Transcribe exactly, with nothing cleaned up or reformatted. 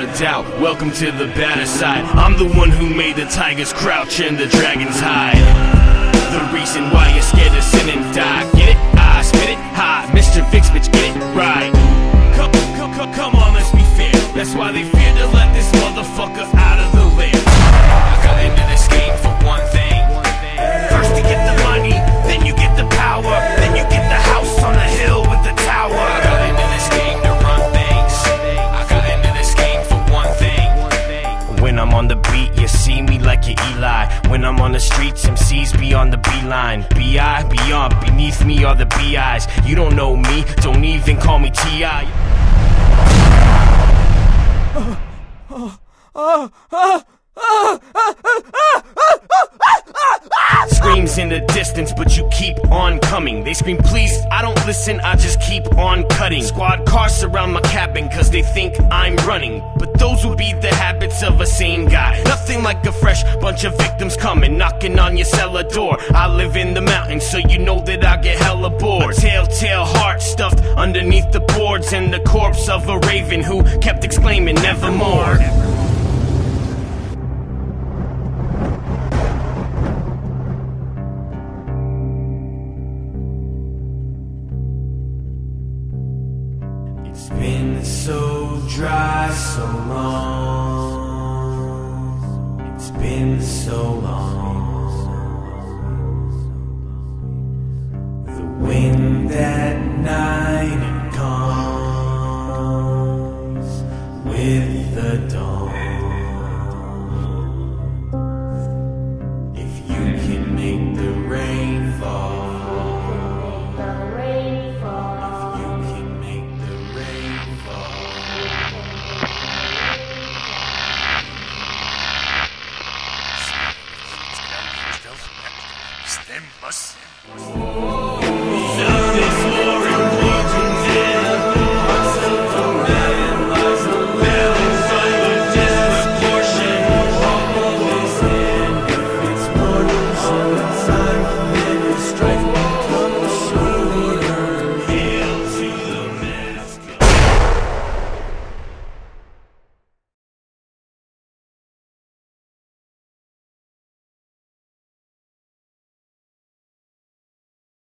doubt. Welcome to the better side. I'm the one who made the tigers crouch and the dragons hide. The reason why you're scared to sin and die. Get it? I spit it high. Mister Fix, bitch, get it right. Come, come, come, come on, let's be fair. That's why they fear to let this motherfucker out of the lair. I got into this game for one thing. First you get the money, then you get the power, then you get the house on the hill with the tower. I got into this game to run things. I got into this game for one thing. When I'm on the beat, you see me like you're Eli. When I'm on the streets, M Cs be on the beeline. B I, beyond, beneath me are the B Is. You don't know me, don't even call me T I Screams in the distance, but you keep on coming. They scream please, I don't listen, I just keep on cutting. Squad cars surround my cabin cause they think I'm running, but those will be the habits of a sane guy. Nothing like a fresh bunch of victims coming, knocking on your cellar door. I live in the mountains, so you know that I get hella bored. A telltale heart stuffed underneath the boards, and the corpse of a raven who kept exclaiming nevermore. It's been so dry, so long. It's been so long.